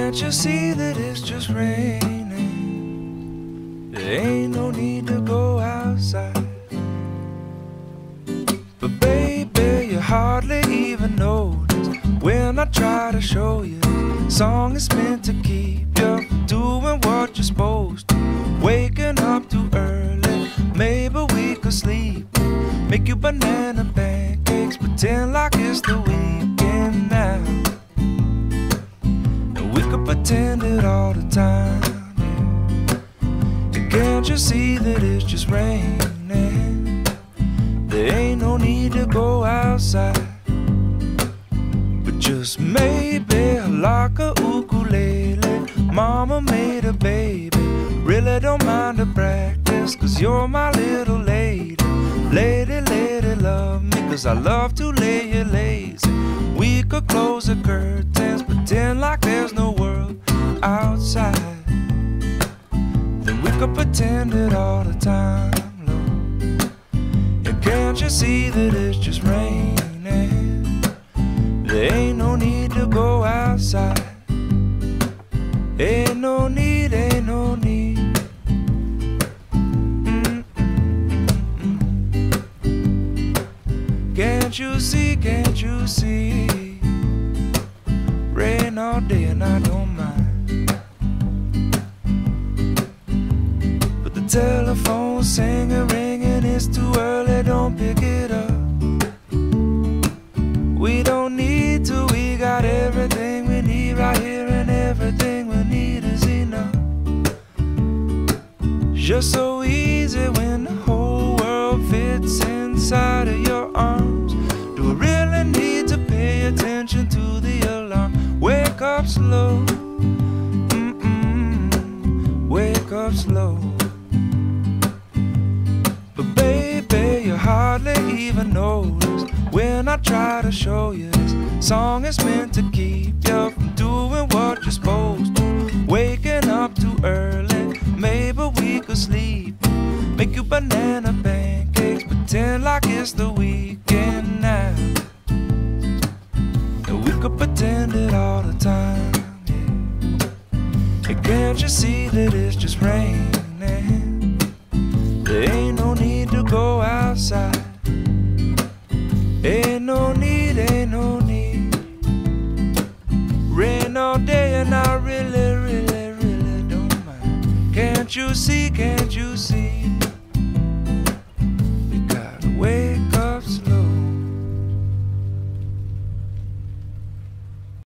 Can't you see that it's just raining? There ain't no need to go outside. But baby, you hardly even notice when I try to show you. Song is meant to keep you from doing what you're supposed to. Waking up too early, maybe we could sleep. Make you banana pancakes, pretend like it's the weekend now. And we could pretend it all the time, yeah. And can't you see that it's just raining? There ain't no need to go outside. But just maybe like a ukulele, mama made a baby. Really don't mind the practice, 'cause you're my little lady. Lady, lady, love me, 'cause I love to lay you lazy. We could close the curtains, pretend like there's no world outside. Then we could pretend it all the time, Lord. And can't you see that it's just raining? There ain't no need to go outside. Ain't no need, ain't no need. Can't you see, can't you see? Rain all day and I don't mind. But the telephone's singing, ringing, it's too early, don't pick it up. We don't need to, we got everything we need right here, and everything we need is enough. Just so easy when the whole world fits inside of your arms. Do we really need to pay attention to the alarm? Wake up slow, wake up slow. But baby, you hardly even notice when I try to show you this song is meant to keep you from doing what you're supposed to. Waking up too early, maybe we could sleep. Make you banana pancakes, pretend like it's the weekend now. And we could pretend it all the time, yeah. And can't you see that it's just raining? There ain't no need to go outside. Ain't no need, ain't no need. Rain all day and I really, really, really don't mind. Can't you see, can't you see?